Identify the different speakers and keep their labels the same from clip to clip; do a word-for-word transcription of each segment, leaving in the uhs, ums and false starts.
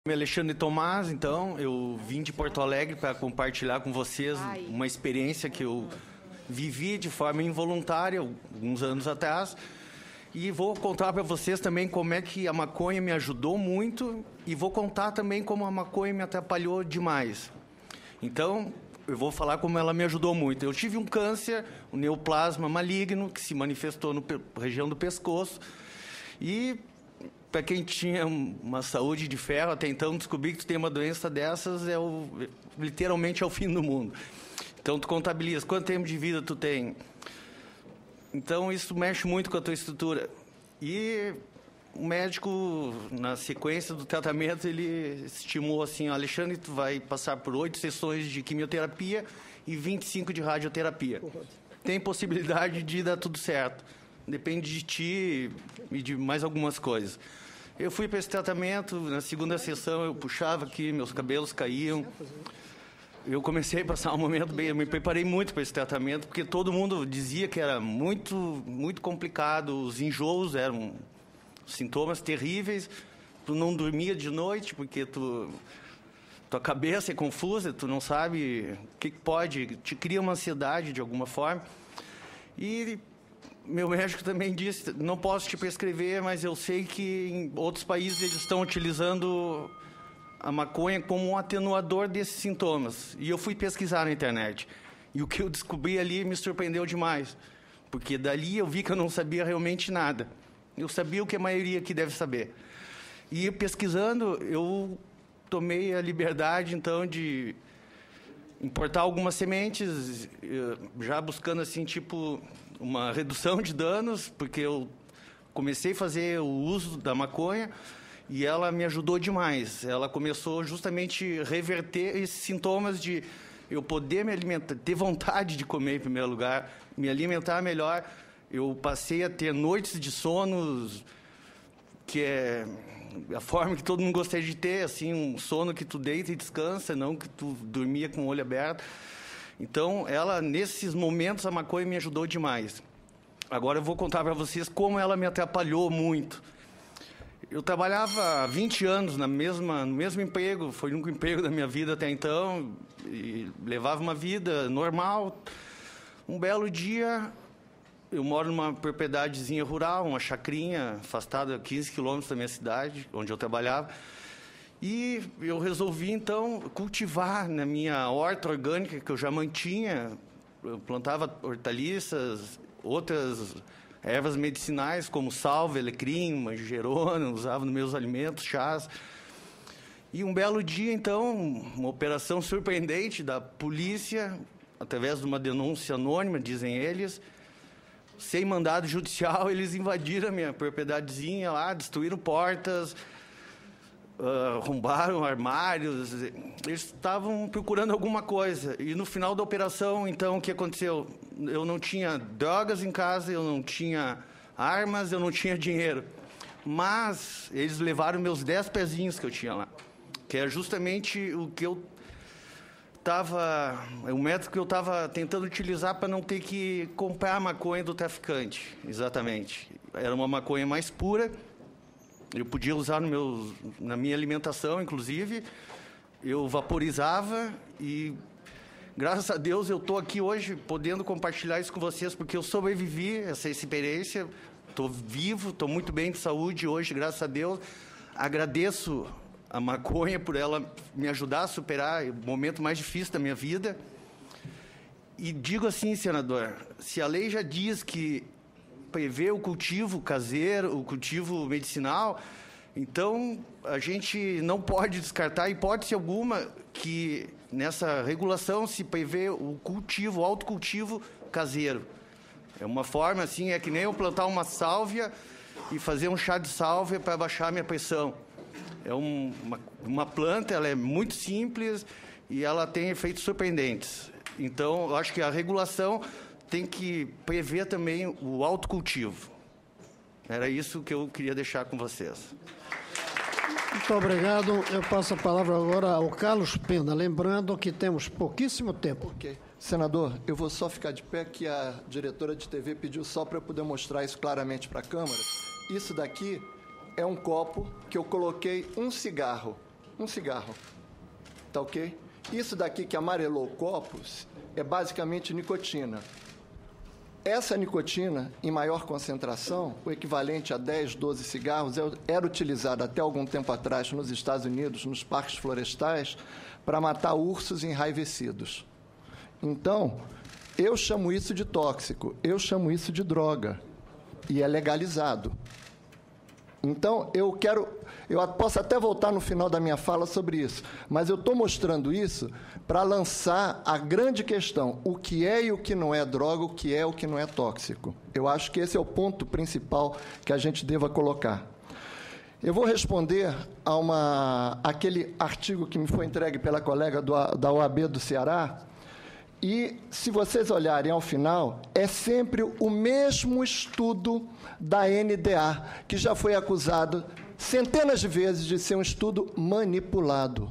Speaker 1: Meu nome é Alexandre Tomás, então, eu vim de Porto Alegre para compartilhar com vocês uma experiência que eu vivi de forma involuntária alguns anos atrás, e vou contar para vocês também como é que a maconha me ajudou muito e vou contar também como a maconha me atrapalhou demais. Então, eu vou falar como ela me ajudou muito. Eu tive um câncer, um neoplasma maligno, que se manifestou na região do pescoço, e para quem tinha uma saúde de ferro, até então descobrir que tu tem uma doença dessas é o, literalmente é o fim do mundo. Então tu contabiliza quanto tempo de vida tu tem. Então isso mexe muito com a tua estrutura. E o médico, na sequência do tratamento, ele estimou assim: Alexandre, tu vai passar por oito sessões de quimioterapia e vinte e cinco de radioterapia. Tem possibilidade de dar tudo certo. Depende de ti e de mais algumas coisas. Eu fui para esse tratamento, na segunda sessão eu puxava aqui, meus cabelos caíam. Eu comecei a passar um momento bem, eu me preparei muito para esse tratamento, porque todo mundo dizia que era muito, muito complicado, os enjoos eram sintomas terríveis, tu não dormia de noite, porque tu, tua cabeça é confusa, tu não sabe o que pode, te cria uma ansiedade de alguma forma. E meu médico também disse, não posso te prescrever, mas eu sei que em outros países eles estão utilizando a maconha como um atenuador desses sintomas. E eu fui pesquisar na internet. E o que eu descobri ali me surpreendeu demais. Porque dali eu vi que eu não sabia realmente nada. Eu sabia o que a maioria aqui deve saber. E pesquisando, eu tomei a liberdade, então, de importar algumas sementes, já buscando, assim, tipo, uma redução de danos, porque eu comecei a fazer o uso da maconha e ela me ajudou demais. Ela começou justamente a reverter esses sintomas de eu poder me alimentar, ter vontade de comer em primeiro lugar, me alimentar melhor. Eu passei a ter noites de sonos, que é a forma que todo mundo gostaria de ter, assim, um sono que tu deita e descansa, não que tu dormia com o olho aberto. Então, ela, nesses momentos, a maconha me ajudou demais. Agora eu vou contar para vocês como ela me atrapalhou muito. Eu trabalhava há vinte anos na mesma, no mesmo emprego, foi o único emprego da minha vida até então, e levava uma vida normal. Um belo dia, eu moro numa propriedadezinha rural, uma chacrinha, afastada a quinze quilômetros da minha cidade, onde eu trabalhava. E eu resolvi, então, cultivar na minha horta orgânica, que eu já mantinha. Eu plantava hortaliças, outras ervas medicinais, como salve, alecrim, manjerona, usava nos meus alimentos, chás. E um belo dia, então, uma operação surpreendente da polícia, através de uma denúncia anônima, dizem eles, sem mandado judicial, eles invadiram a minha propriedadezinha lá, destruíram portas, Uh, arrombaram armários, eles estavam procurando alguma coisa. E no final da operação, então, o que aconteceu? Eu não tinha drogas em casa, eu não tinha armas, eu não tinha dinheiro. Mas eles levaram meus dez pezinhos que eu tinha lá, que é justamente o que eu estava, o método que eu estava tentando utilizar para não ter que comprar a maconha do traficante, exatamente. Era uma maconha mais pura. Eu podia usar no meu, na minha alimentação, inclusive. Eu vaporizava e, graças a Deus, eu estou aqui hoje podendo compartilhar isso com vocês, porque eu sobrevivi a essa experiência. Estou vivo, estou muito bem de saúde hoje, graças a Deus. Agradeço a maconha por ela me ajudar a superar o momento mais difícil da minha vida. E digo assim, senador, se a lei já diz que prevê o cultivo caseiro, o cultivo medicinal, então a gente não pode descartar hipótese alguma que nessa regulação se prevê o cultivo, o autocultivo caseiro. É uma forma assim, é que nem eu plantar uma sálvia e fazer um chá de sálvia para baixar a minha pressão. É um, uma, uma planta, ela é muito simples e ela tem efeitos surpreendentes. Então, eu acho que a regulação tem que prever também o autocultivo. Era isso que eu queria deixar com vocês.
Speaker 2: Muito obrigado. Eu passo a palavra agora ao Carlos Pena, lembrando que temos pouquíssimo tempo.
Speaker 3: Ok. Senador, eu vou só ficar de pé, que a diretora de T V pediu só para eu poder mostrar isso claramente para a Câmara. Isso daqui é um copo que eu coloquei um cigarro. um cigarro, tá ok? Isso daqui que amarelou o copo é basicamente nicotina. Essa nicotina, em maior concentração, o equivalente a dez, doze cigarros, era utilizada até algum tempo atrás nos Estados Unidos, nos parques florestais, para matar ursos enraivecidos. Então, eu chamo isso de tóxico, eu chamo isso de droga, e é legalizado. Então, eu quero, eu posso até voltar no final da minha fala sobre isso, mas eu estou mostrando isso para lançar a grande questão, o que é e o que não é droga, o que é e o que não é tóxico. Eu acho que esse é o ponto principal que a gente deva colocar. Eu vou responder a uma, aquele artigo que me foi entregue pela colega do, da O A B do Ceará, e, se vocês olharem ao final, é sempre o mesmo estudo da N D A, que já foi acusado centenas de vezes de ser um estudo manipulado.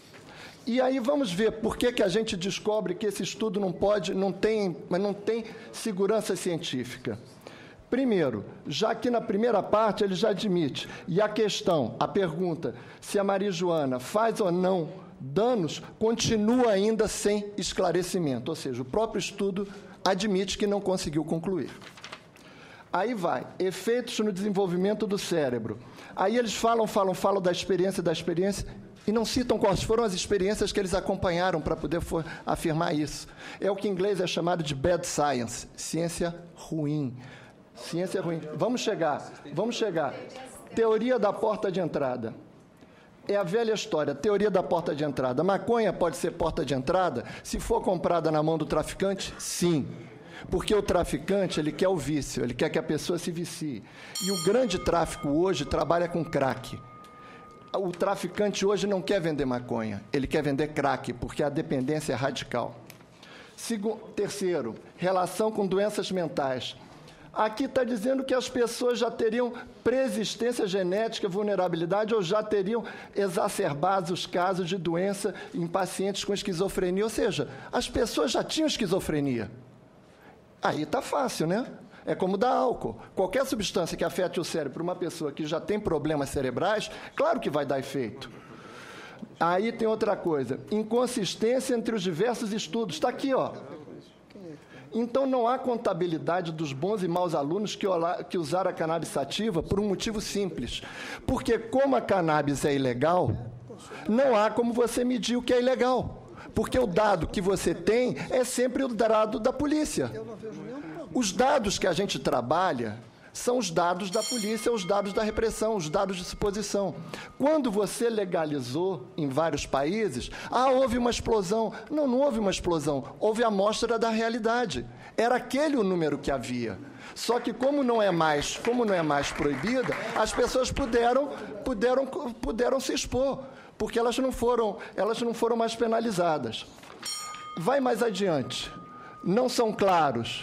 Speaker 3: E aí vamos ver por que, que a gente descobre que esse estudo não pode, não tem, mas não tem segurança científica. Primeiro, já que na primeira parte ele já admite, e a questão, a pergunta, se a marijuana faz ou não danos, continua ainda sem esclarecimento, ou seja, o próprio estudo admite que não conseguiu concluir. Aí vai, efeitos no desenvolvimento do cérebro. Aí eles falam, falam, falam da experiência, da experiência, e não citam quais foram as experiências que eles acompanharam para poder for, afirmar isso. É o que em inglês é chamado de bad science, ciência ruim. Ciência ruim. Vamos chegar, vamos chegar. Teoria da porta de entrada. É a velha história, teoria da porta de entrada. Maconha pode ser porta de entrada? Se for comprada na mão do traficante, sim. Porque o traficante, ele quer o vício, ele quer que a pessoa se vicie. E o grande tráfico hoje trabalha com crack. O traficante hoje não quer vender maconha, ele quer vender crack, porque a dependência é radical. Segundo, terceiro, relação com doenças mentais. Aqui está dizendo que as pessoas já teriam preexistência genética, vulnerabilidade, ou já teriam exacerbado os casos de doença em pacientes com esquizofrenia. Ou seja, as pessoas já tinham esquizofrenia. Aí está fácil, né? É como dar álcool. Qualquer substância que afete o cérebro para uma pessoa que já tem problemas cerebrais, claro que vai dar efeito. Aí tem outra coisa, inconsistência entre os diversos estudos. Está aqui, ó. Então, não há contabilidade dos bons e maus alunos que, que usaram a cannabis sativa por um motivo simples. Porque, como a cannabis é ilegal, não há como você medir o que é ilegal. Porque o dado que você tem é sempre o dado da polícia. Os dados que a gente trabalha são os dados da polícia, os dados da repressão, os dados de suposição. Quando você legalizou em vários países, ah, houve uma explosão. Não, não houve uma explosão, houve a amostra da realidade. Era aquele o número que havia. Só que como não é mais, como não é mais proibida, as pessoas puderam, puderam, puderam se expor, porque elas não foram, elas não foram mais penalizadas. Vai mais adiante. Não são claros.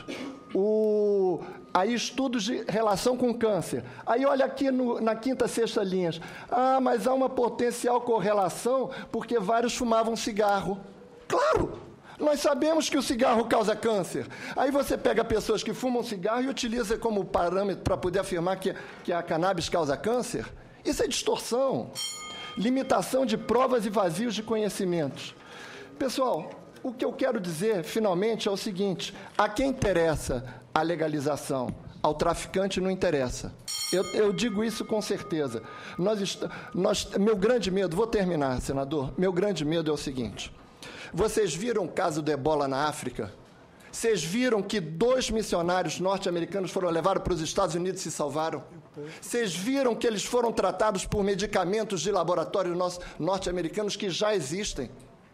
Speaker 3: O... Aí, estudos de relação com câncer. Aí, olha aqui no, na quinta, sexta linhas. Ah, mas há uma potencial correlação porque vários fumavam cigarro. Claro! Nós sabemos que o cigarro causa câncer. Aí você pega pessoas que fumam cigarro e utiliza como parâmetro para poder afirmar que, que a cannabis causa câncer. Isso é distorção. Limitação de provas e vazios de conhecimentos. Pessoal, o que eu quero dizer, finalmente, é o seguinte. A quem interessa a legalização? Ao traficante não interessa. Eu, eu digo isso com certeza. Nós, nós, meu grande medo, vou terminar, senador, meu grande medo é o seguinte. Vocês viram o caso do ebola na África? Vocês viram que dois missionários norte-americanos foram levados para os Estados Unidos e se salvaram? Vocês viram que eles foram tratados por medicamentos de laboratório norte-americanos que já existem?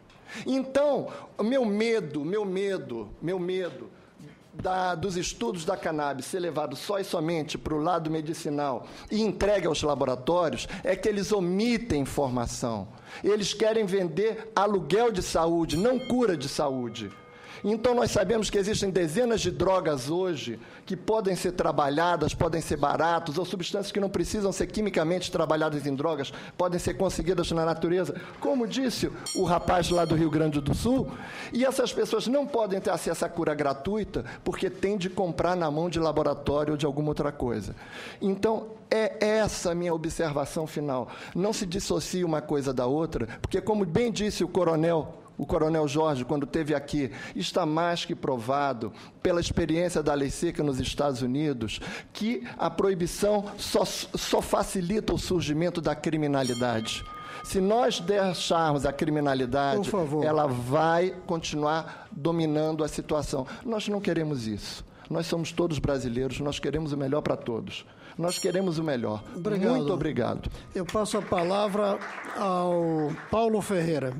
Speaker 3: Então, meu medo, meu medo, meu medo da, dos estudos da cannabis ser levado só e somente para o lado medicinal e entregue aos laboratórios é que eles omitem informação. Eles querem vender aluguel de saúde, não cura de saúde. Então, nós sabemos que existem dezenas de drogas hoje que podem ser trabalhadas, podem ser baratos, ou substâncias que não precisam ser quimicamente trabalhadas em drogas, podem ser conseguidas na natureza, como disse o rapaz lá do Rio Grande do Sul, e essas pessoas não podem ter acesso à cura gratuita porque têm de comprar na mão de laboratório ou de alguma outra coisa. Então, é essa a minha observação final. Não se dissocie uma coisa da outra, porque, como bem disse o coronel, o coronel Jorge, quando esteve aqui, está mais que provado, pela experiência da lei seca nos Estados Unidos, que a proibição só, só facilita o surgimento da criminalidade. Se nós deixarmos a criminalidade, ela vai continuar dominando a situação. Nós não queremos isso. Nós somos todos brasileiros, nós queremos o melhor para todos. Nós queremos o melhor.
Speaker 2: Obrigado.
Speaker 3: Muito obrigado.
Speaker 2: Eu passo a palavra ao Paulo Ferreira.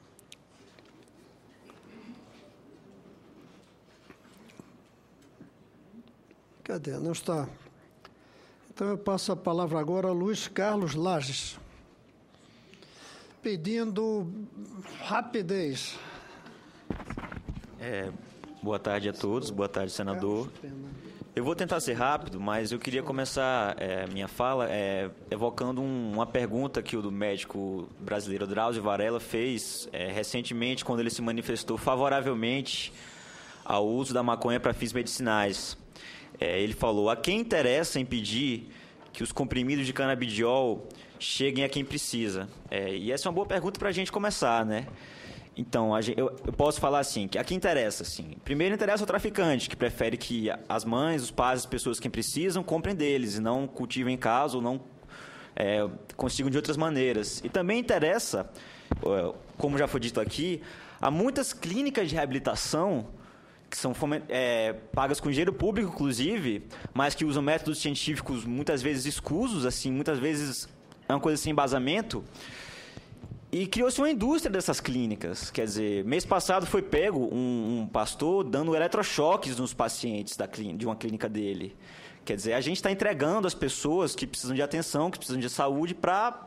Speaker 2: Cadê? Não está. Então eu passo a palavra agora ao Luiz Carlos Lages, pedindo rapidez.
Speaker 4: É, boa tarde a todos, boa tarde, senador. Eu vou tentar ser rápido, mas eu queria começar é, minha fala é, evocando um, uma pergunta que o médico brasileiro Drauzio Varela fez é, recentemente, quando ele se manifestou favoravelmente ao uso da maconha para fins medicinais. É, ele falou: a quem interessa impedir que os comprimidos de canabidiol cheguem a quem precisa? É, e essa é uma boa pergunta para a gente começar, né? Então, a gente, eu, eu posso falar assim, que a quem interessa, assim, primeiro interessa o traficante, que prefere que as mães, os pais, as pessoas que precisam, comprem deles e não cultivem em casa ou não é, consigam de outras maneiras. E também interessa, como já foi dito aqui, há muitas clínicas de reabilitação que são é, pagas com dinheiro público, inclusive, mas que usam métodos científicos muitas vezes escusos, assim, muitas vezes é uma coisa sem embasamento. E criou-se uma indústria dessas clínicas. Quer dizer, mês passado foi pego um, um pastor dando eletrochoques nos pacientes da clínica, de uma clínica dele. Quer dizer, a gente está entregando as pessoas que precisam de atenção, que precisam de saúde, para...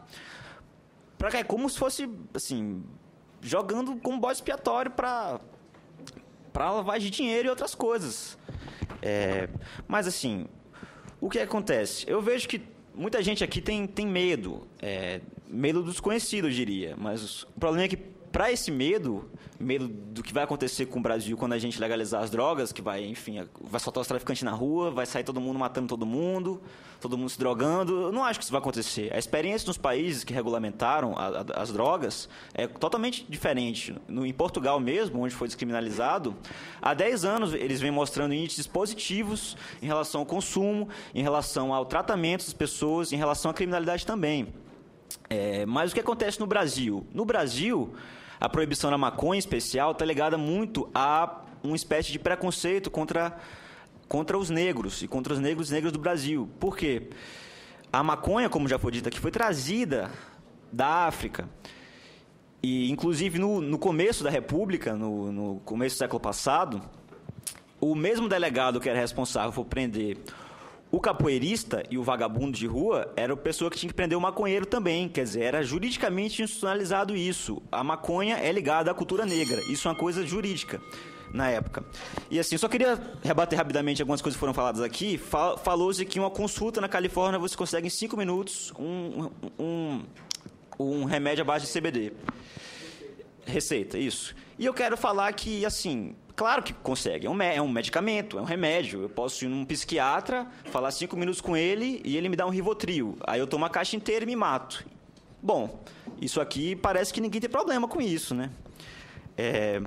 Speaker 4: É como se fosse, assim, jogando como bode expiatório para... para lavagem de dinheiro e outras coisas. É, mas, assim, o que acontece? Eu vejo que muita gente aqui tem, tem medo, é, medo do desconhecido, eu diria. Mas o problema é que, para esse medo, medo do que vai acontecer com o Brasil quando a gente legalizar as drogas, que vai, enfim, vai soltar os traficantes na rua, vai sair todo mundo matando todo mundo, todo mundo se drogando. Eu não acho que isso vai acontecer. A experiência nos países que regulamentaram a, a, as drogas é totalmente diferente. No, em Portugal mesmo, onde foi descriminalizado, há dez anos eles vêm mostrando índices positivos em relação ao consumo, em relação ao tratamento das pessoas, em relação à criminalidade também. É, mas o que acontece no Brasil? No Brasil, a proibição da maconha, em especial, está ligada muito a uma espécie de preconceito contra, contra os negros e contra os negros e negras do Brasil. Por quê? A maconha, como já foi dito aqui, foi trazida da África. E, inclusive, no, no começo da República, no, no começo do século passado, o mesmo delegado que era responsável por prender o capoeirista e o vagabundo de rua era a pessoa que tinha que prender o maconheiro também. Quer dizer, era juridicamente institucionalizado isso. A maconha é ligada à cultura negra. Isso é uma coisa jurídica na época. E assim, só queria rebater rapidamente algumas coisas que foram faladas aqui. Fal- Falou-se que uma consulta na Califórnia você consegue em cinco minutos um, um, um remédio à base de C B D. Receita, isso. E eu quero falar que, assim... Claro que consegue, é um, é um medicamento, é um remédio. Eu posso ir num psiquiatra, falar cinco minutos com ele e ele me dá um Rivotril. Aí eu tomo a caixa inteira e me mato. Bom, isso aqui parece que ninguém tem problema com isso, né? É...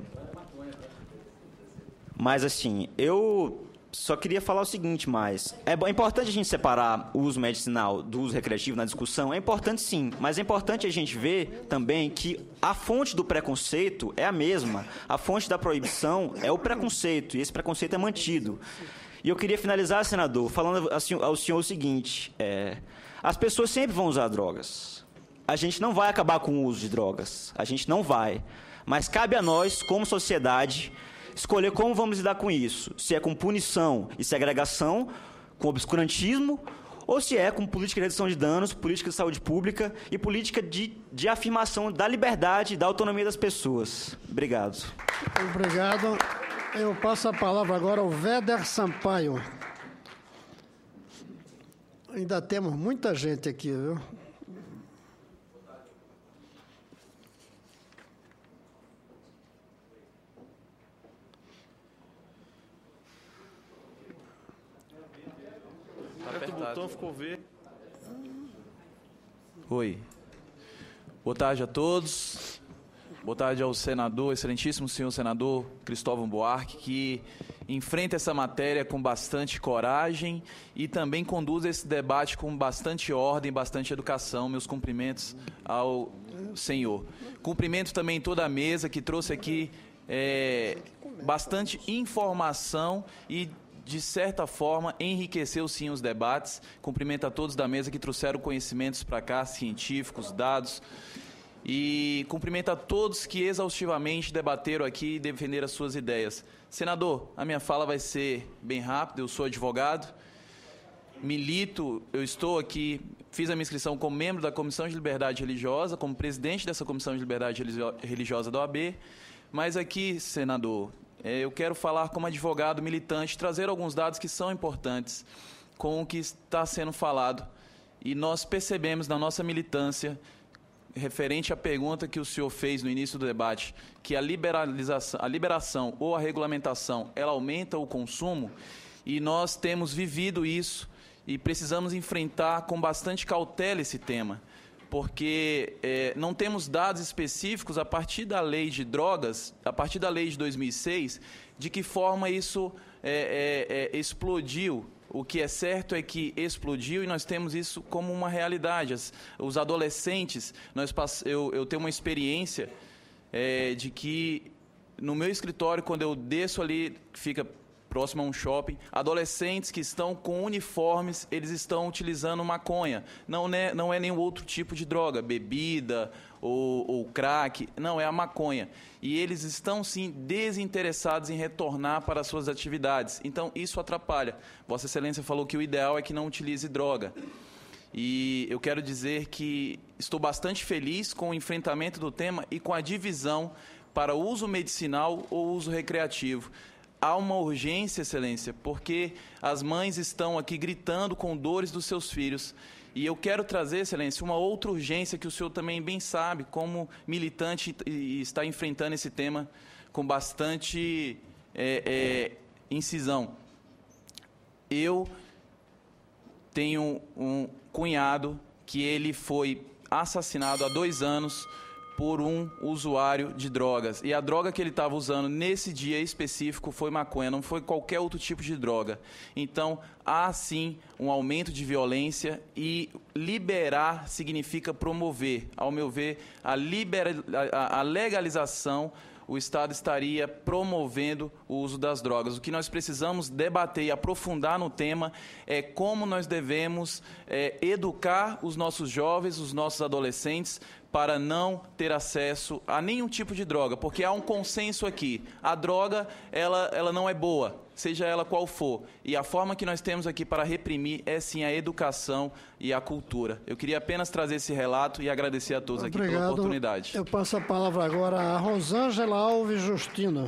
Speaker 4: Mas, assim, eu só queria falar o seguinte, mas... É importante a gente separar o uso medicinal do uso recreativo na discussão? É importante, sim, mas é importante a gente ver também que a fonte do preconceito é a mesma. A fonte da proibição é o preconceito, e esse preconceito é mantido. E eu queria finalizar, senador, falando ao senhor o seguinte, é, as pessoas sempre vão usar drogas. A gente não vai acabar com o uso de drogas, a gente não vai. Mas cabe a nós, como sociedade, escolher como vamos lidar com isso. Se é com punição e segregação, com obscurantismo, ou se é com política de redução de danos, política de saúde pública e política de, de afirmação da liberdade e da autonomia das pessoas. Obrigado.
Speaker 2: Obrigado. Eu passo a palavra agora ao Véder Sampaio. Ainda temos muita gente aqui, viu?
Speaker 5: Aperta o botão, ficou verde. Oi. Boa tarde a todos. Boa tarde ao senador, excelentíssimo senhor senador Cristóvão Buarque, que enfrenta essa matéria com bastante coragem e também conduz esse debate com bastante ordem, bastante educação. Meus cumprimentos ao senhor. Cumprimento também toda a mesa que trouxe aqui é, bastante informação e, de certa forma, enriqueceu sim os debates. Cumprimento a todos da mesa que trouxeram conhecimentos para cá, científicos, dados. E cumprimento a todos que exaustivamente debateram aqui e defenderam as suas ideias. Senador, a minha fala vai ser bem rápida. Eu sou advogado, milito, eu estou aqui, fiz a minha inscrição como membro da Comissão de Liberdade Religiosa, como presidente dessa Comissão de Liberdade Religiosa da O A B, mas aqui, senador, eu quero falar como advogado militante, trazer alguns dados que são importantes com o que está sendo falado. E nós percebemos na nossa militância, referente à pergunta que o senhor fez no início do debate, que a liberalização, a liberação ou a regulamentação, ela aumenta o consumo, e nós temos vivido isso e precisamos enfrentar com bastante cautela esse tema, porque é, não temos dados específicos a partir da lei de drogas, a partir da lei de dois mil e seis, de que forma isso é, é, é, explodiu. O que é certo é que explodiu e nós temos isso como uma realidade. As, os adolescentes, nós, eu, eu tenho uma experiência é, de que no meu escritório, quando eu desço ali, que fica próximo a um shopping, adolescentes que estão com uniformes, eles estão utilizando maconha. Não é, não é nenhum outro tipo de droga, bebida ou, ou crack, não, é a maconha. E eles estão, sim, desinteressados em retornar para as suas atividades. Então, isso atrapalha. Vossa Excelência falou que o ideal é que não utilize droga. E eu quero dizer que estou bastante feliz com o enfrentamento do tema e com a divisão para uso medicinal ou uso recreativo. Há uma urgência, Excelência, porque as mães estão aqui gritando com dores dos seus filhos. E eu quero trazer, Excelência, uma outra urgência que o senhor também bem sabe, como militante, e está enfrentando esse tema com bastante é, é, incisão. Eu tenho um cunhado que ele foi assassinado há dois anos por um usuário de drogas. E a droga que ele estava usando nesse dia específico foi maconha, não foi qualquer outro tipo de droga. Então, há sim um aumento de violência e liberar significa promover. Ao meu ver, a, libera, a, a legalização, o Estado estaria promovendo o uso das drogas. O que nós precisamos debater e aprofundar no tema é como nós devemos é, educar os nossos jovens, os nossos adolescentes, para não ter acesso a nenhum tipo de droga, porque há um consenso aqui. A droga, ela, ela não é boa, seja ela qual for. E a forma que nós temos aqui para reprimir é, sim, a educação e a cultura. Eu queria apenas trazer esse relato e agradecer a todos
Speaker 2: Obrigado.
Speaker 5: Aqui pela oportunidade.
Speaker 2: Eu passo a palavra agora a Rosângela Alves Justino.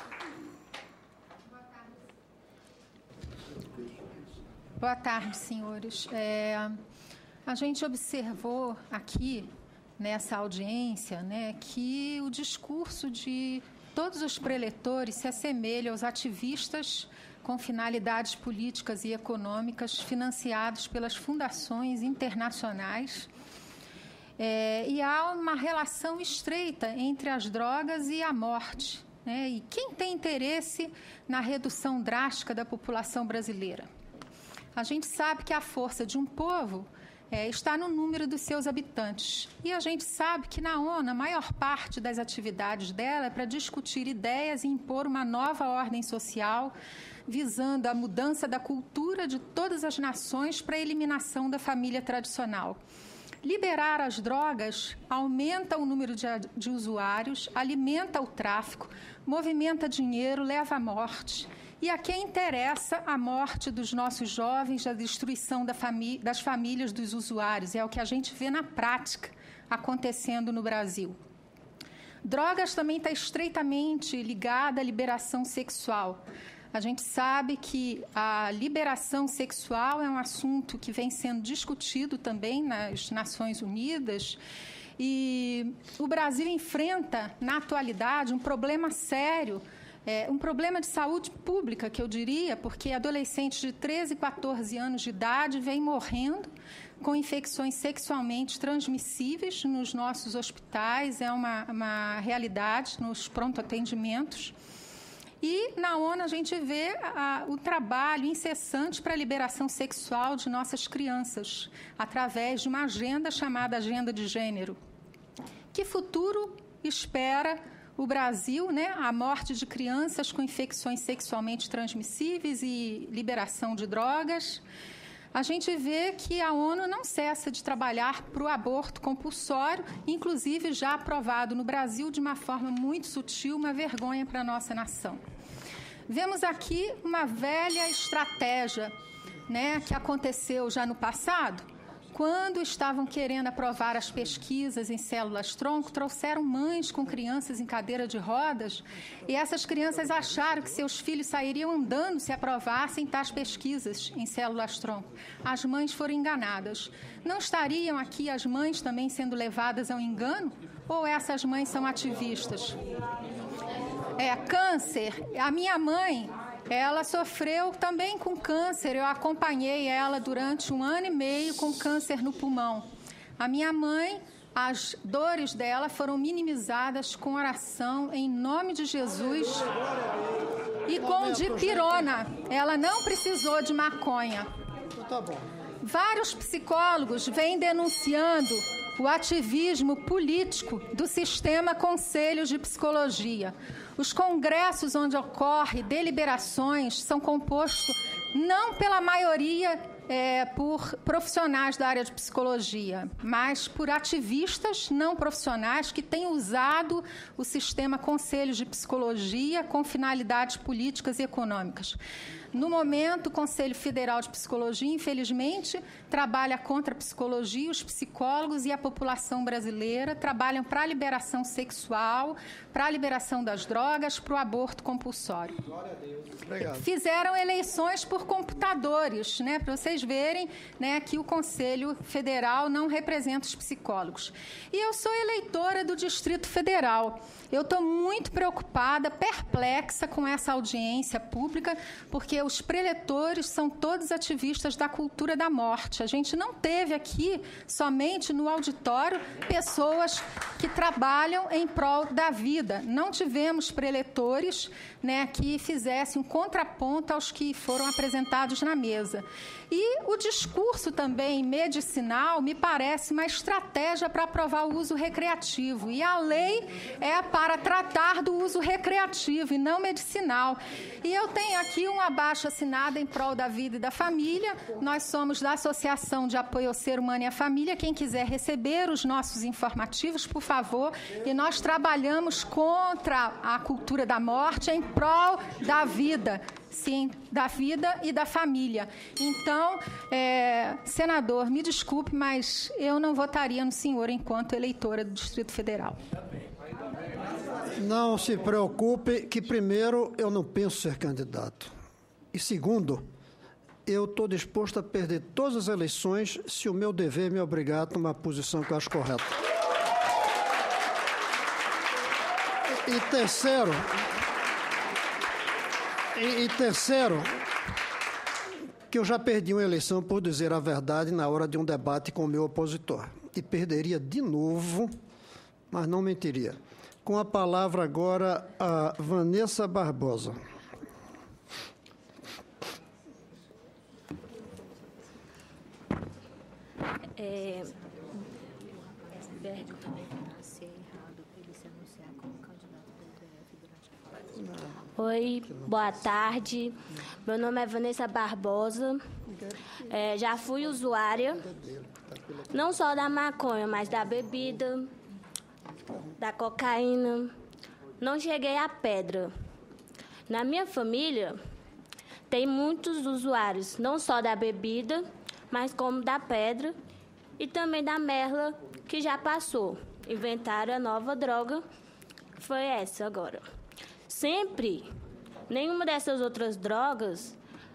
Speaker 6: Boa tarde, senhores. É, a gente observou aqui, nessa audiência, né, que o discurso de todos os preletores se assemelha aos ativistas com finalidades políticas e econômicas financiados pelas fundações internacionais. É, e há uma relação estreita entre as drogas e a morte, né? E quem tem interesse na redução drástica da população brasileira? A gente sabe que a força de um povo É, está no número dos seus habitantes. E a gente sabe que na ONU, a maior parte das atividades dela é para discutir ideias e impor uma nova ordem social, visando a mudança da cultura de todas as nações para a eliminação da família tradicional. Liberar as drogas aumenta o número de, de usuários, alimenta o tráfico, movimenta dinheiro, leva à morte. E a quem interessa a morte dos nossos jovens, a destruição da famí- das famílias dos usuários. É o que a gente vê na prática acontecendo no Brasil. Drogas também está estreitamente ligada à liberação sexual. A gente sabe que a liberação sexual é um assunto que vem sendo discutido também nas Nações Unidas e o Brasil enfrenta, na atualidade, um problema sério, é, um problema de saúde pública, que eu diria, porque adolescentes de treze e quatorze anos de idade vêm morrendo com infecções sexualmente transmissíveis nos nossos hospitais, é uma, uma realidade nos pronto-atendimentos. E na ONU a gente vê a, o trabalho incessante para a liberação sexual de nossas crianças, através de uma agenda chamada Agenda de Gênero. Que futuro espera o Brasil, né? A morte de crianças com infecções sexualmente transmissíveis e liberação de drogas. A gente vê que a ONU não cessa de trabalhar para o aborto compulsório, inclusive já aprovado no Brasil de uma forma muito sutil, uma vergonha para a nossa nação. Vemos aqui uma velha estratégia, né, que aconteceu já no passado, quando estavam querendo aprovar as pesquisas em células-tronco, trouxeram mães com crianças em cadeira de rodas e essas crianças acharam que seus filhos sairiam andando se aprovassem tais pesquisas em células-tronco. As mães foram enganadas. Não estariam aqui as mães também sendo levadas ao engano? Ou essas mães são ativistas? É, câncer. A minha mãe... Ela sofreu também com câncer. Eu acompanhei ela durante um ano e meio com câncer no pulmão. A minha mãe, as dores dela foram minimizadas com oração em nome de Jesus e com dipirona. Ela não precisou de maconha. Vários psicólogos vêm denunciando o ativismo político do sistema Conselhos de Psicologia. Os congressos onde ocorrem deliberações são compostos não pela maioria é, por profissionais da área de psicologia, mas por ativistas não profissionais que têm usado o sistema Conselhos de Psicologia com finalidades políticas e econômicas. No momento, o Conselho Federal de Psicologia, infelizmente, trabalha contra a psicologia, os psicólogos e a população brasileira trabalham para a liberação sexual, para a liberação das drogas, para o aborto compulsório. Glória a Deus. Obrigado. Fizeram eleições por computadores, né, para vocês verem, né, que o Conselho Federal não representa os psicólogos. E eu sou eleitora do Distrito Federal. Eu estou muito preocupada, perplexa com essa audiência pública, porque os preletores são todos ativistas da cultura da morte. A gente não teve aqui, somente no auditório, pessoas que trabalham em prol da vida. Não tivemos preletores, né, que fizessem um contraponto aos que foram apresentados na mesa. E o discurso também medicinal me parece uma estratégia para aprovar o uso recreativo. E a lei é para tratar do uso recreativo e não medicinal. E eu tenho aqui um abaixo-assinado em prol da vida e da família. Nós somos da Associação de Apoio ao Ser Humano e à Família. Quem quiser receber os nossos informativos, por favor. E nós trabalhamos contra a cultura da morte em prol da vida. Sim, da vida e da família. Então, é, senador, me desculpe, mas eu não votaria no senhor enquanto eleitora do Distrito Federal.
Speaker 2: Não se preocupe, que primeiro, eu não penso ser candidato. E segundo, eu estou disposto a perder todas as eleições se o meu dever me obrigar a tomar a posição que eu acho correta. E, e terceiro... E, e terceiro, que eu já perdi uma eleição por dizer a verdade na hora de um debate com o meu opositor. E perderia de novo, mas não mentiria. Com a palavra agora a Vanessa Barbosa.
Speaker 7: É... Oi, boa tarde. Meu nome é Vanessa Barbosa. É, já fui usuária, não só da maconha, mas da bebida, da cocaína. Não cheguei à pedra. Na minha família, tem muitos usuários, não só da bebida, mas como da pedra e também da merla, que já passou. Inventaram a nova droga, foi essa agora. Sempre, nenhuma dessas outras drogas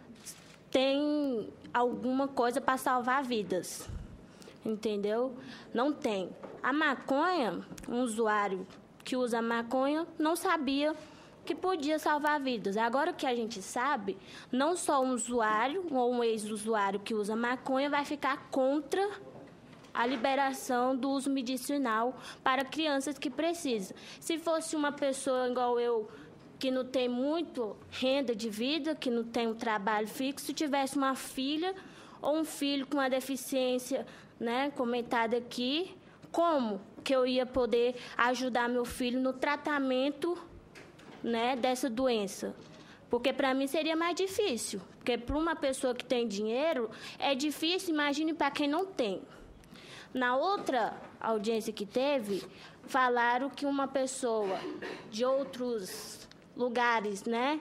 Speaker 7: tem alguma coisa para salvar vidas, entendeu? Não tem. A maconha, um usuário que usa maconha não sabia que podia salvar vidas. Agora que a gente sabe, não só um usuário ou um ex-usuário que usa maconha vai ficar contra a liberação do uso medicinal para crianças que precisam. Se fosse uma pessoa igual eu, que não tem muito renda de vida, que não tem um trabalho fixo, tivesse uma filha ou um filho com uma deficiência, né, comentada aqui, como que eu ia poder ajudar meu filho no tratamento, né, dessa doença? Porque para mim seria mais difícil. Porque para uma pessoa que tem dinheiro é difícil, imagine para quem não tem. Na outra audiência que teve, falaram que uma pessoa de outros lugares, né,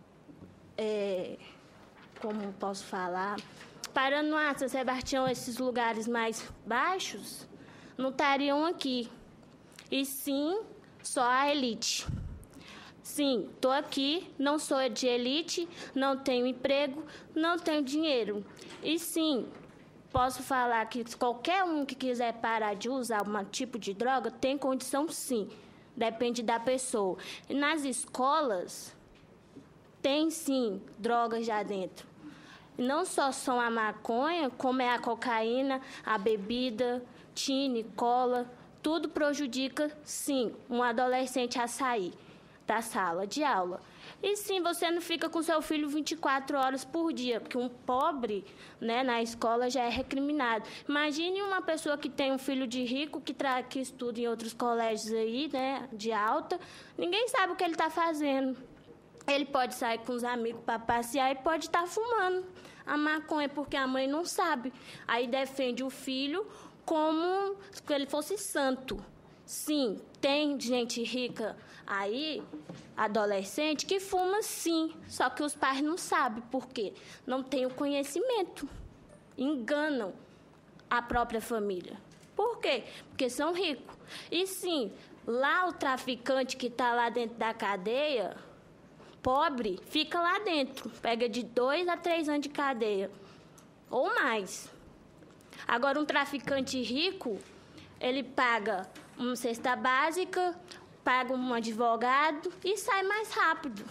Speaker 7: é, como posso falar, Paranoá, São Sebastião, esses lugares mais baixos, não estariam aqui. E sim, só a elite. Sim, estou aqui, não sou de elite, não tenho emprego, não tenho dinheiro. E sim, posso falar que qualquer um que quiser parar de usar um tipo de droga tem condição, sim. Depende da pessoa. E nas escolas, tem, sim, drogas já dentro. Não só são a maconha, como é a cocaína, a bebida, tine, cola. Tudo prejudica, sim, um adolescente a sair da sala de aula. E sim, você não fica com seu filho vinte e quatro horas por dia, porque um pobre, né, na escola já é recriminado. Imagine uma pessoa que tem um filho de rico, que, tra que estuda em outros colégios aí, né, de alta, ninguém sabe o que ele está fazendo. Ele pode sair com os amigos para passear e pode estar tá fumando a maconha, porque a mãe não sabe. Aí defende o filho como se ele fosse santo. Sim, tem gente rica aí, adolescente, que fuma sim, só que os pais não sabem por quê. Não têm o conhecimento. Enganam a própria família. Por quê? Porque são ricos. E sim, lá o traficante que está lá dentro da cadeia, pobre, fica lá dentro. Pega de dois a três anos de cadeia. Ou mais. Agora, um traficante rico, ele paga uma cesta básica, paga um advogado e sai mais rápido.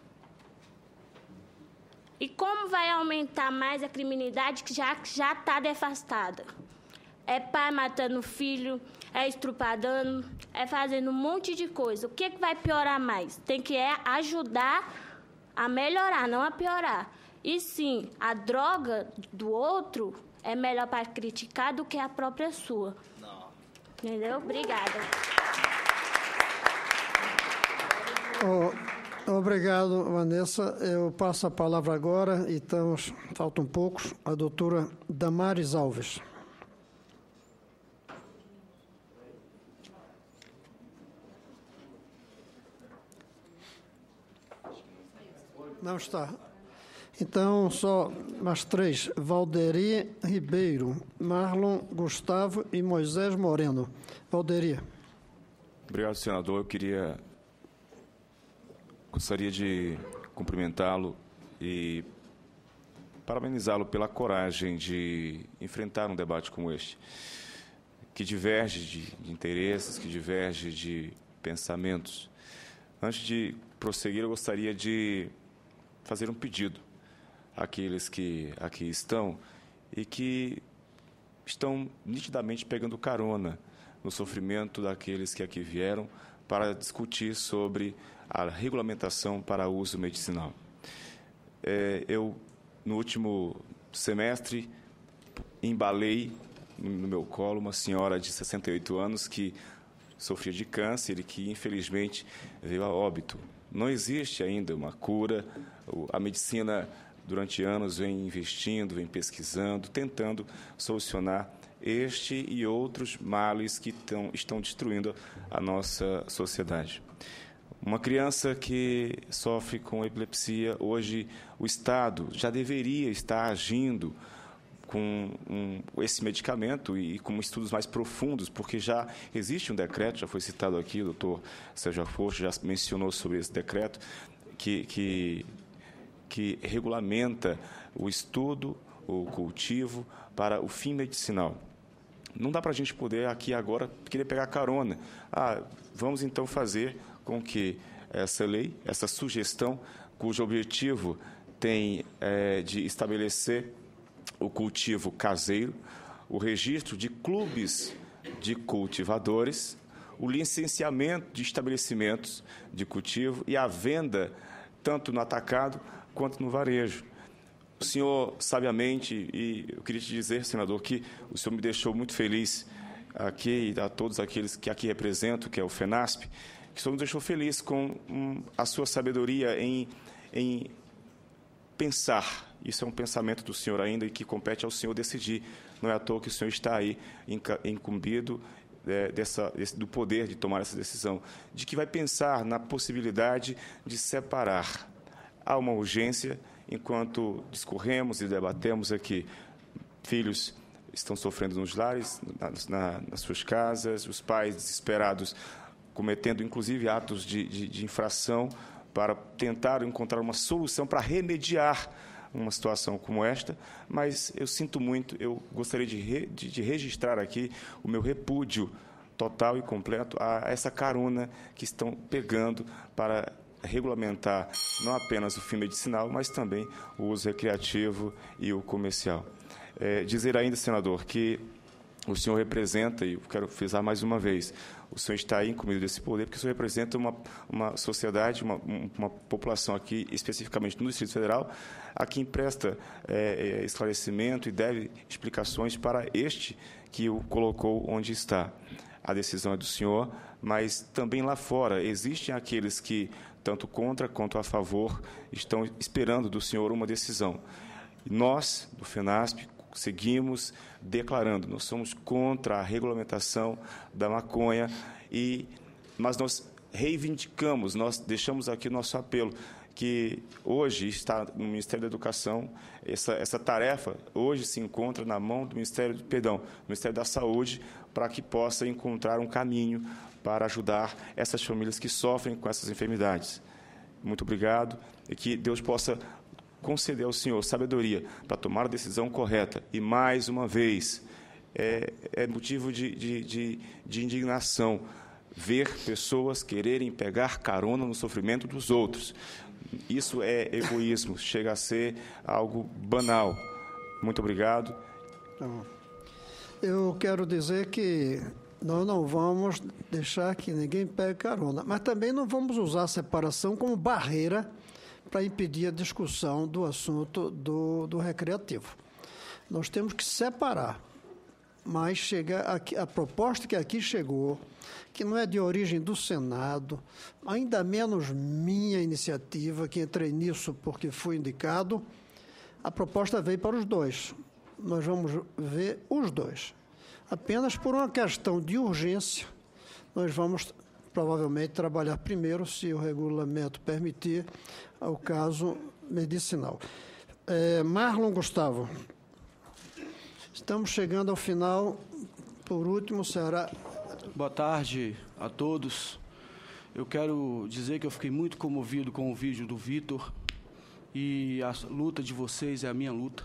Speaker 7: E como vai aumentar mais a criminalidade que já já está devastada? É pai matando filho, é estrupadando, é fazendo um monte de coisa. O que, que vai piorar mais? Tem que é ajudar a melhorar, não a piorar. E sim, a droga do outro é melhor para criticar do que a própria sua. Não. Entendeu? Obrigada.
Speaker 2: Oh, obrigado, Vanessa. Eu passo a palavra agora, então, faltam poucos, a doutora Damares Alves. Não está. Então, só mais três. Valderi Ribeiro, Marlon Gustavo e Moisés Moreno. Valderi.
Speaker 8: Obrigado, senador. Eu queria... Gostaria de cumprimentá-lo e parabenizá-lo pela coragem de enfrentar um debate como este, que diverge de, de interesses, que diverge de pensamentos. Antes de prosseguir, eu gostaria de fazer um pedido àqueles que aqui estão e que estão nitidamente pegando carona no sofrimento daqueles que aqui vieram para discutir sobre a regulamentação para uso medicinal. É, eu, no último semestre, embalei no meu colo uma senhora de sessenta e oito anos que sofria de câncer e que, infelizmente, veio a óbito. Não existe ainda uma cura. A medicina, durante anos, vem investindo, vem pesquisando, tentando solucionar este e outros males que tão, estão destruindo a nossa sociedade. Uma criança que sofre com epilepsia, hoje o Estado já deveria estar agindo com um, esse medicamento e com estudos mais profundos, porque já existe um decreto, já foi citado aqui, o doutor Sérgio Afonso já mencionou sobre esse decreto, que, que, que regulamenta o estudo, o cultivo para o fim medicinal. Não dá para a gente poder aqui agora querer pegar carona. Ah, vamos então fazer com que essa lei, essa sugestão, cujo objetivo tem é, de estabelecer o cultivo caseiro, o registro de clubes de cultivadores, o licenciamento de estabelecimentos de cultivo e a venda tanto no atacado quanto no varejo. O senhor, sabiamente, e eu queria te dizer, senador, que o senhor me deixou muito feliz aqui, a todos aqueles que aqui represento, que é o FENASP, que o senhor me deixou feliz com hum, a sua sabedoria em, em pensar. Isso é um pensamento do senhor ainda e que compete ao senhor decidir. Não é à toa que o senhor está aí incumbido é, dessa, desse, do poder de tomar essa decisão, de que vai pensar na possibilidade de separar. Há uma urgência, enquanto discorremos e debatemos aqui, filhos estão sofrendo nos lares, nas, na, nas suas casas, os pais desesperados, cometendo inclusive atos de, de, de infração para tentar encontrar uma solução para remediar uma situação como esta, mas eu sinto muito, eu gostaria de, re, de, de registrar aqui o meu repúdio total e completo a essa carona que estão pegando para regulamentar não apenas o fim medicinal, mas também o uso recreativo e o comercial. É, dizer ainda, senador, que o senhor representa, e eu quero frisar mais uma vez, o senhor está aí incumbido desse poder, porque o senhor representa uma, uma sociedade, uma, uma população aqui, especificamente no Distrito Federal, a quem presta é, esclarecimento e deve explicações para este que o colocou onde está. A decisão é do senhor, mas também lá fora existem aqueles que, tanto contra quanto a favor, estão esperando do senhor uma decisão. E nós, do FENASP, seguimos declarando, nós somos contra a regulamentação da maconha, e, mas nós reivindicamos, nós deixamos aqui o nosso apelo, que hoje está no Ministério da Educação, essa, essa tarefa hoje se encontra na mão do Ministério, perdão, do Ministério da Saúde, para que possa encontrar um caminho para ajudar essas famílias que sofrem com essas enfermidades. Muito obrigado, e que Deus possa conceder ao senhor sabedoria para tomar a decisão correta. E, mais uma vez, é, é motivo de, de, de, de indignação ver pessoas quererem pegar carona no sofrimento dos outros. Isso é egoísmo, chega a ser algo banal. Muito obrigado.
Speaker 2: Eu quero dizer que nós não vamos deixar que ninguém pegue carona, mas também não vamos usar a separação como barreira para impedir a discussão do assunto do, do recreativo. Nós temos que separar, mas chega aqui, a proposta que aqui chegou, que não é de origem do Senado, ainda menos minha iniciativa, que entrei nisso porque fui indicado, a proposta veio para os dois. Nós vamos ver os dois. Apenas por uma questão de urgência, nós vamos provavelmente trabalhar primeiro, se o regulamento permitir, ao caso medicinal. É, Marlon Gustavo, estamos chegando ao final. Por último, será...
Speaker 9: Boa tarde a todos. Eu quero dizer que eu fiquei muito comovido com o vídeo do Vitor, e a luta de vocês é a minha luta.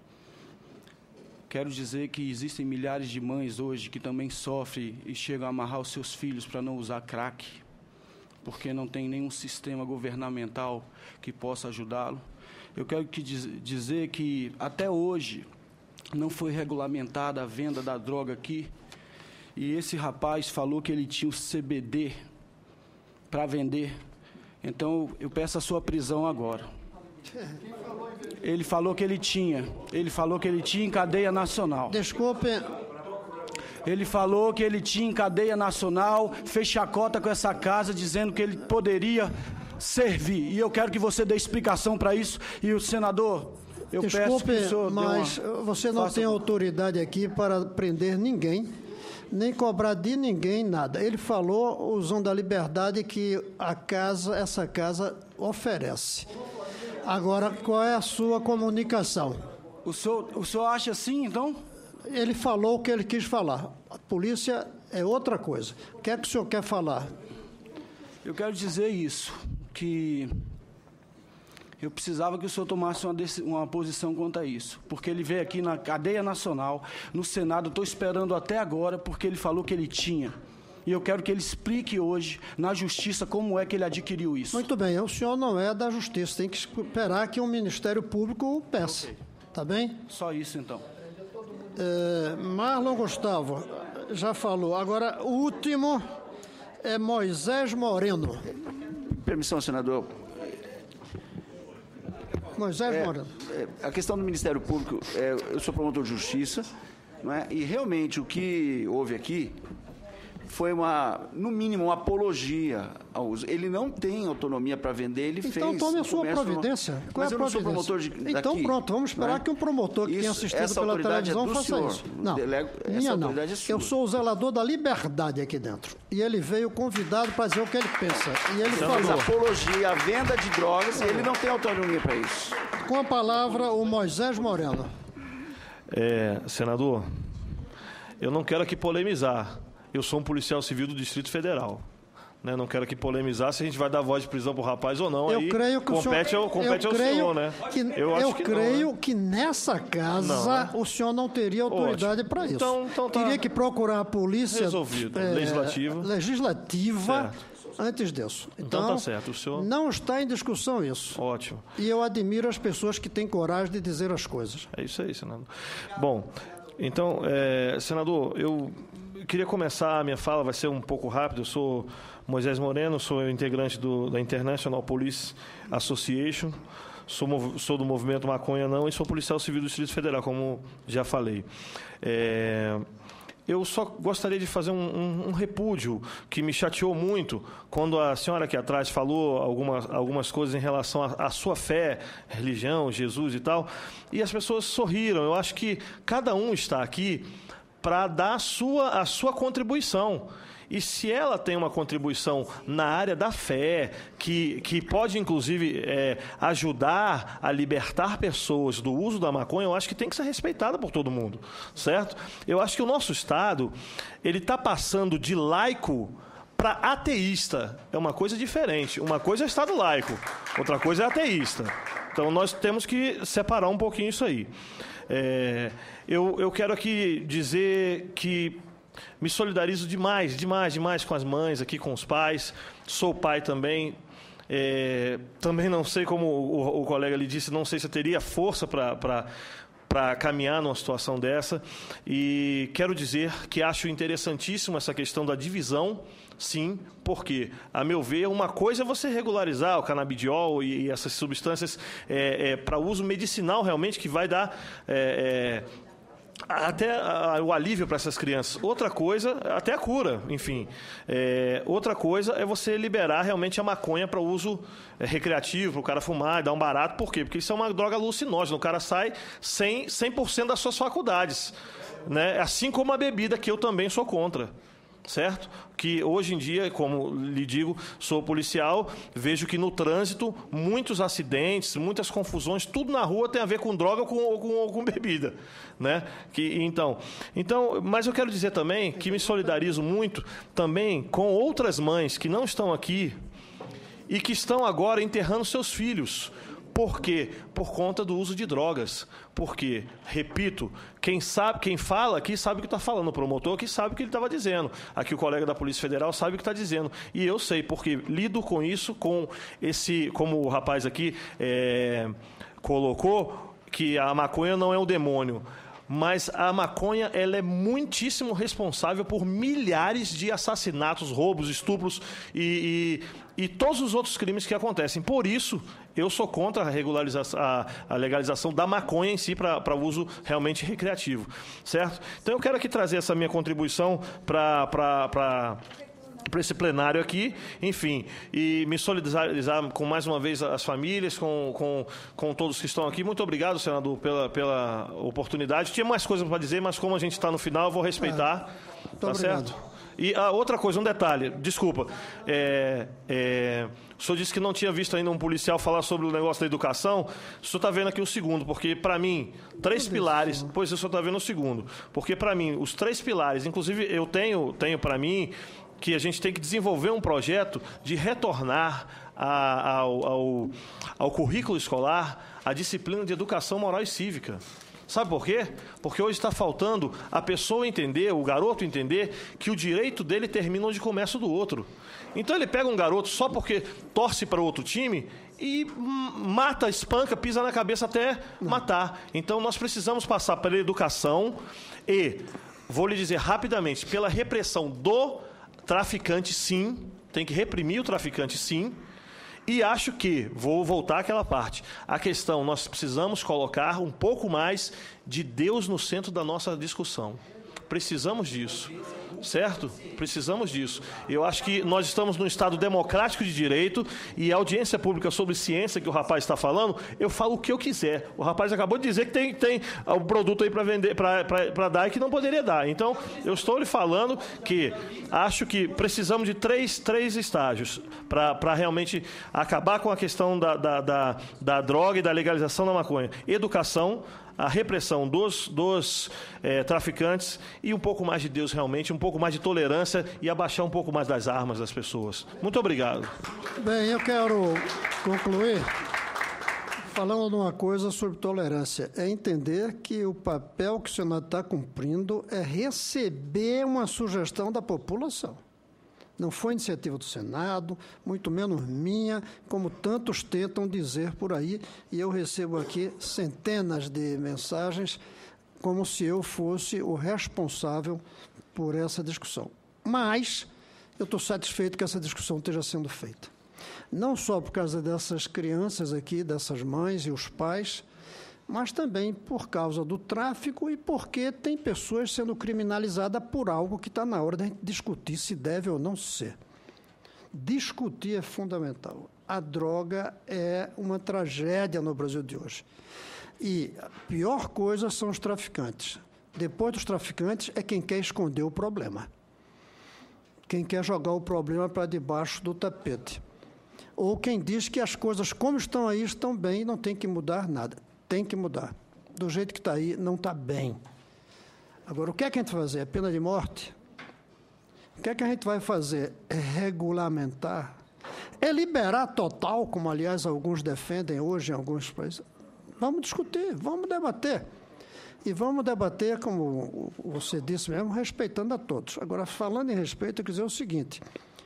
Speaker 9: Quero dizer que existem milhares de mães hoje que também sofrem e chegam a amarrar os seus filhos para não usar crack, porque não tem nenhum sistema governamental que possa ajudá-lo. Eu quero que diz, dizer que até hoje não foi regulamentada a venda da droga aqui, e esse rapaz falou que ele tinha o C B D para vender. Então eu peço a sua prisão agora. Ele falou que ele tinha. Ele falou que ele tinha em cadeia nacional.
Speaker 2: Desculpe.
Speaker 9: Ele falou que ele tinha em cadeia nacional, fez chacota com essa casa, dizendo que ele poderia servir. E eu quero que você dê explicação para isso. E o senador, eu
Speaker 2: Desculpe,
Speaker 9: peço que o senhor
Speaker 2: mas
Speaker 9: uma...
Speaker 2: você não
Speaker 9: faça...
Speaker 2: tem autoridade aqui para prender ninguém, nem cobrar de ninguém nada. Ele falou, usando a liberdade que a casa, essa casa oferece. Agora, qual é a sua comunicação?
Speaker 9: O senhor, o senhor acha assim, então?
Speaker 2: Ele falou o que ele quis falar. A polícia é outra coisa. O que é que o senhor quer falar?
Speaker 9: Eu quero dizer isso, que eu precisava que o senhor tomasse uma, uma posição quanto a isso, porque ele veio aqui na cadeia nacional, no Senado, estou esperando até agora, porque ele falou que ele tinha. E eu quero que ele explique hoje, na Justiça, como é que ele adquiriu isso.
Speaker 2: Muito bem, o senhor não é da Justiça, tem que esperar que o Ministério Público o peça, tá bem?
Speaker 9: Só isso, então.
Speaker 2: É, Marlon Gustavo, já falou. Agora, o último é Moisés Moreno.
Speaker 10: Permissão, senador.
Speaker 2: Moisés
Speaker 10: é,
Speaker 2: Moreno.
Speaker 10: É, a questão do Ministério Público, é, eu sou promotor de justiça, não é? E realmente o que houve aqui foi, uma, no mínimo, uma apologia ao uso. Ele não tem autonomia para vender, ele
Speaker 2: então,
Speaker 10: fez...
Speaker 2: Então tome a sua providência.
Speaker 10: No...
Speaker 2: Qual
Speaker 10: Mas
Speaker 2: é a
Speaker 10: eu não sou
Speaker 2: providência?
Speaker 10: promotor de, daqui.
Speaker 2: Então pronto, vamos esperar, né, que um promotor que isso, tenha assistido pela televisão
Speaker 10: é
Speaker 2: faça
Speaker 10: senhor.
Speaker 2: isso. Não,
Speaker 10: Delego,
Speaker 2: minha não.
Speaker 10: É
Speaker 2: eu sou o zelador da liberdade aqui dentro. E ele veio convidado para dizer o que ele pensa. E ele
Speaker 10: então,
Speaker 2: falou...
Speaker 10: apologia à venda de drogas, e ele não tem autonomia para isso.
Speaker 2: Com a palavra, o Moisés Moreno.
Speaker 11: É, senador, eu não quero aqui polemizar. Eu sou um policial civil do Distrito Federal. Né? Não quero aqui polemizar se a gente vai dar voz de prisão para o rapaz ou não.
Speaker 2: Eu
Speaker 11: aí
Speaker 2: creio que
Speaker 11: compete,
Speaker 2: o senhor,
Speaker 11: ao, compete
Speaker 2: eu
Speaker 11: ao
Speaker 2: creio
Speaker 11: senhor, né?
Speaker 2: Que, eu
Speaker 11: eu,
Speaker 2: eu
Speaker 11: que
Speaker 2: creio
Speaker 11: não, né?
Speaker 2: que nessa casa não, né? o senhor não teria autoridade para isso.
Speaker 11: Então, então tá
Speaker 2: teria que procurar a polícia
Speaker 11: resolvido. É, legislativa.
Speaker 2: legislativa certo. Antes disso. Então,
Speaker 11: então tá certo. O senhor...
Speaker 2: não está em discussão isso.
Speaker 11: Ótimo.
Speaker 2: E eu admiro as pessoas que têm coragem de dizer as coisas.
Speaker 11: É isso aí, senador. Bom, então, é, senador, eu queria começar a minha fala, vai ser um pouco rápido. Eu sou Moisés Moreno, sou integrante do, da International Police Association, sou, sou do movimento Maconha Não e sou policial civil do Distrito Federal, como já falei. É, eu só gostaria de fazer um, um, um repúdio que me chateou muito quando a senhora aqui atrás falou algumas, algumas coisas em relação à sua fé, religião, Jesus e tal, e as pessoas sorriram. Eu acho que cada um está aqui para dar a sua, a sua contribuição. E se ela tem uma contribuição na área da fé, que, que pode, inclusive, é, ajudar a libertar pessoas do uso da maconha, eu acho que tem que ser respeitada por todo mundo, certo? Eu acho que o nosso Estado, ele está passando de laico para ateísta. É uma coisa diferente. Uma coisa é Estado laico, outra coisa é ateísta. Então, nós temos que separar um pouquinho isso aí. É, eu, eu quero aqui dizer que me solidarizo demais, demais, demais com as mães aqui, com os pais. Sou pai também. É, também não sei, como o, o colega lhe disse, não sei se eu teria força para para caminhar numa situação dessa. E quero dizer que acho interessantíssimo essa questão da divisão, sim, porque, a meu ver, uma coisa é você regularizar o canabidiol e, e essas substâncias é, é, para uso medicinal realmente, que vai dar... É, é, até a, o alívio para essas crianças. Outra coisa, até a cura, enfim. É, outra coisa é você liberar realmente a maconha para uso é, recreativo, para o cara fumar e dar um barato. Por quê? Porque isso é uma droga alucinógena. O cara sai sem cem por cento das suas faculdades. Né? Assim como a bebida, que eu também sou contra. Certo? Que hoje em dia, como lhe digo, sou policial, vejo que no trânsito, muitos acidentes, muitas confusões, tudo na rua tem a ver com droga ou com, com, com bebida. Né? Que, então, então, mas eu quero dizer também que me solidarizo muito também com outras mães que não estão aqui e que estão agora enterrando seus filhos. Por quê? Por conta do uso de drogas. Porque, repito, quem sabe, quem fala aqui sabe o que está falando. O promotor aqui sabe o que ele estava dizendo. Aqui o colega da Polícia Federal sabe o que está dizendo. E eu sei, porque lido com isso, com esse, como o rapaz aqui é, colocou, que a maconha não é o demônio. Mas a maconha, ela é muitíssimo responsável por milhares de assassinatos, roubos, estupros e, e, e todos os outros crimes que acontecem. Por isso, eu sou contra a, regularização, a, a legalização da maconha em si para uso realmente recreativo, certo? Então, eu quero aqui trazer essa minha contribuição para... para esse plenário aqui, enfim, e me solidarizar com, mais uma vez, as famílias, com, com, com todos que estão aqui. Muito obrigado, senador, pela, pela oportunidade. Tinha mais coisas para dizer, mas como a gente está no final, eu vou respeitar.
Speaker 2: É. Muito
Speaker 11: tá
Speaker 2: obrigado.
Speaker 11: certo? E a outra coisa, um detalhe, desculpa. É, é, o senhor disse que não tinha visto ainda um policial falar sobre o negócio da educação. O senhor está vendo aqui o segundo, porque, para mim, três pilares... Pois o senhor está vendo o segundo. Porque, para mim, os três pilares... Inclusive, eu tenho, tenho para mim que a gente tem que desenvolver um projeto de retornar a, ao, ao, ao currículo escolar a disciplina de educação moral e cívica. Sabe por quê? Porque hoje está faltando a pessoa entender, o garoto entender, que o direito dele termina onde começa o do outro. Então ele pega um garoto só porque torce para o outro time e mata, espanca, pisa na cabeça até matar. Então nós precisamos passar pela educação e, vou lhe dizer rapidamente, pela repressão do traficante, sim. Tem que reprimir o traficante, sim. E acho que, vou voltar àquela parte, a questão, nós precisamos colocar um pouco mais de Deus no centro da nossa discussão. Precisamos disso, certo? Precisamos disso. Eu acho que nós estamos num Estado democrático de direito e a audiência pública sobre ciência que o rapaz está falando, eu falo o que eu quiser. O rapaz acabou de dizer que tem, tem um produto aí para vender, para dar e que não poderia dar. Então, eu estou lhe falando que acho que precisamos de três, três estágios para realmente acabar com a questão da, da, da, da droga e da legalização da maconha. Educação, a repressão dos, dos é, traficantes e um pouco mais de Deus realmente, um pouco mais de tolerância e abaixar um pouco mais das armas das pessoas. Muito obrigado.
Speaker 2: Bem, eu quero concluir falando de uma coisa sobre tolerância. É entender que o papel que o Senado está cumprindo é receber uma sugestão da população. Não foi iniciativa do Senado, muito menos minha, como tantos tentam dizer por aí, e eu recebo aqui centenas de mensagens como se eu fosse o responsável por essa discussão. Mas eu estou satisfeito que essa discussão esteja sendo feita. Não só por causa dessas crianças aqui, dessas mães e os pais, mas também por causa do tráfico e porque tem pessoas sendo criminalizadas por algo que está na hora de a gente discutir se deve ou não ser. Discutir é fundamental. A droga é uma tragédia no Brasil de hoje. E a pior coisa são os traficantes. Depois dos traficantes é quem quer esconder o problema. Quem quer jogar o problema para debaixo do tapete. Ou quem diz que as coisas como estão aí estão bem e não tem que mudar nada. Tem que mudar. Do jeito que está aí, não está bem. Agora, o que é que a gente vai fazer? É pena de morte? O que é que a gente vai fazer? É regulamentar? É liberar total, como, aliás, alguns defendem hoje em alguns países? Vamos discutir, vamos debater. E vamos debater, como você disse mesmo, respeitando a todos. Agora, falando em respeito, eu quero dizer o seguinte.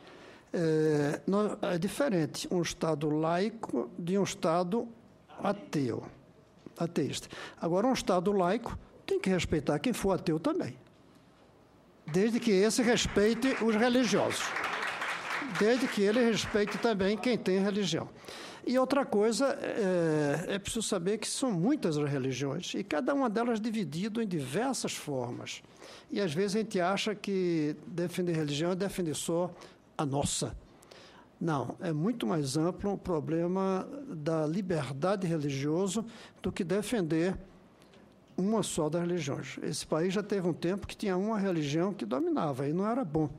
Speaker 2: É, é diferente um Estado laico de um Estado ateu. ateísta. Agora, um Estado laico tem que respeitar quem for ateu também. Desde que esse respeite os religiosos. Desde que ele respeite também quem tem religião. E outra coisa, é, é preciso saber que são muitas as religiões, e cada uma delas dividida em diversas formas. E, às vezes, a gente acha que defender religião é defender só a nossa. Não, é muito mais amplo o problema da liberdade religiosa do que defender uma só das religiões. Esse país já teve um tempo que tinha uma religião que dominava, e não era bom.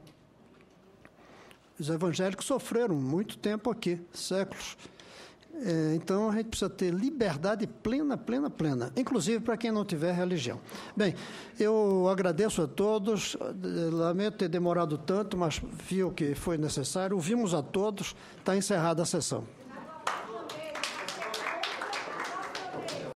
Speaker 2: Os evangélicos sofreram muito tempo aqui, séculos. É, então, a gente precisa ter liberdade plena, plena, plena, inclusive para quem não tiver religião. Bem, eu agradeço a todos, lamento ter demorado tanto, mas vi o que foi necessário, ouvimos a todos, está encerrada a sessão.